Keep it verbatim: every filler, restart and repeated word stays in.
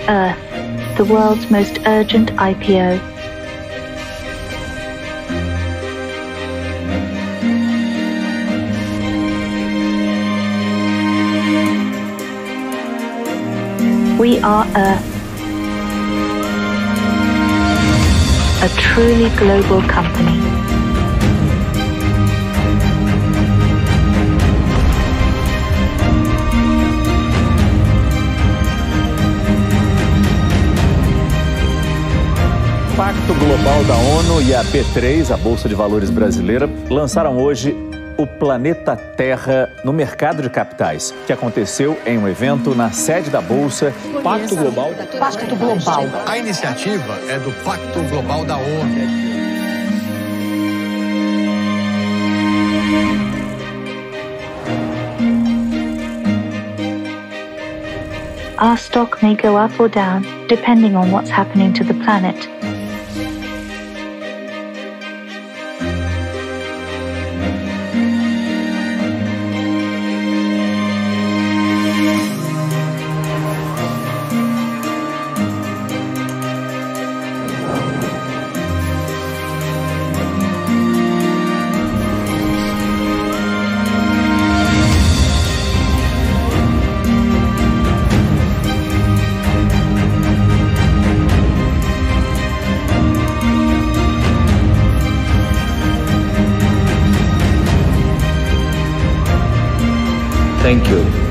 Earth, the world's most urgent I P O. We are Earth, a truly global company. O Pacto Global da ONU e a B três, a Bolsa de Valores brasileira, lançaram hoje o Planeta Terra no mercado de capitais, que aconteceu em um evento na sede da Bolsa. Pacto Global. Pacto Global. A iniciativa é do Pacto Global da ONU. Our stock may go up or down, depending on what's happening to the planet. Thank you.